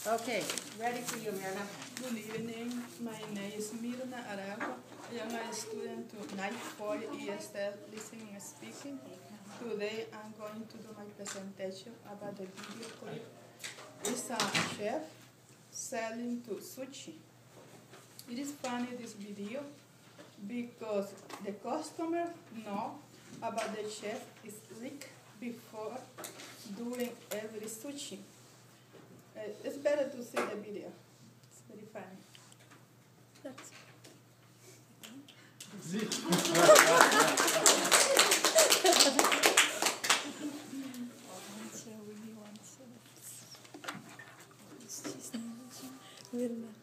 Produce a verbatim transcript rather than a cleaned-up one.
Okay, ready for you, Mirna. Good evening. My name is Mirna Arago. I am a student to night four E S L listening and speaking. Today I'm going to do my presentation about the video clip. It's a chef selling to sushi. It is funny, this video, because the customer know about the chef is leak before doing every sushi. Uh, it's better to see the video. It's very funny. That's Really